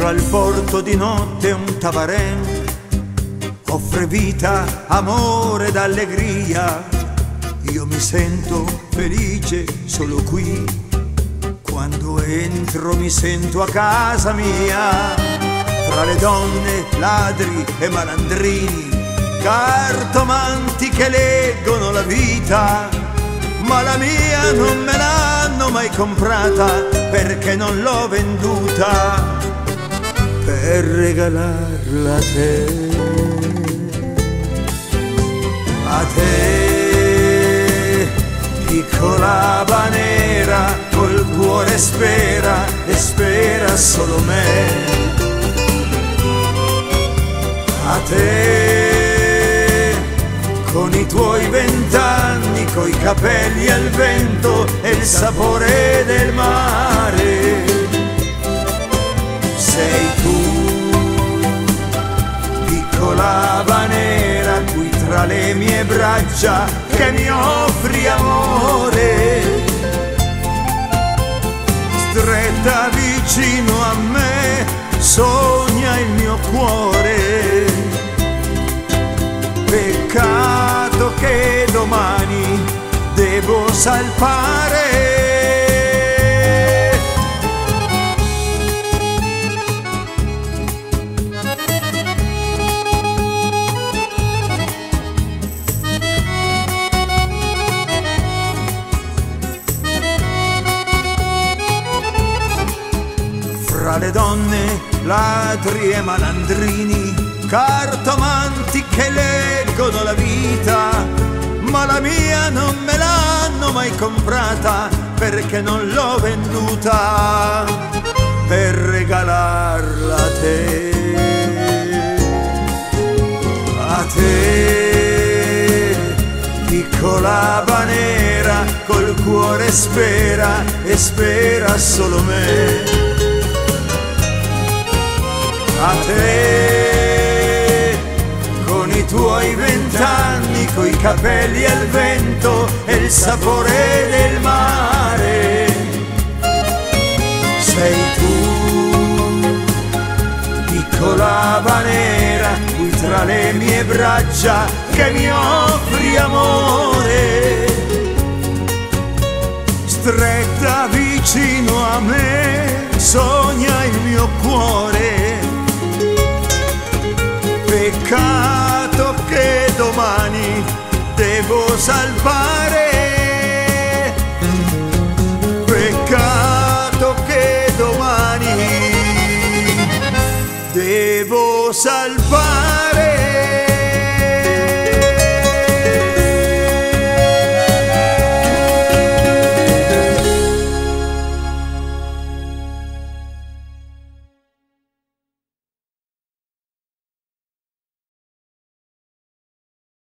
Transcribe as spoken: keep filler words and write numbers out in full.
Entra al porto di notte un tabarén, offre vita, amore ed allegria. Io mi sento felice solo qui, quando entro mi sento a casa mia. Tra le donne, ladri e malandrini, cartomanti che leggono la vita, ma la mia non me l'hanno mai comprata, perché non l'ho venduta per regalarla a te. A te, piccola habanera, col cuore spera e spera solo me. A te, con i tuoi vent'anni, coi capelli al vento e il sapore del mare. Sei tu, piccola habanera, qui tra le mie braccia che mi offri amore. Stretta vicino a me, sogna il mio cuore. Peccato che domani devo salpare. Fra le donne, ladri e malandrini, cartomanti che leggono la vita, ma la mia non me l'hanno mai comprata, perché non l'ho venduta per regalarla a te. A te, piccola habanera, col cuore spera e spera solo me. A te, con i tuoi vent'anni, coi capelli al vento e il sapore del mare. Sei tu, piccola habanera, qui tra le mie braccia che mi offri amore. Stretta vicino a me, sogna il mio cuore. Peccato che domani devo salvare. Peccato che domani devo salvare.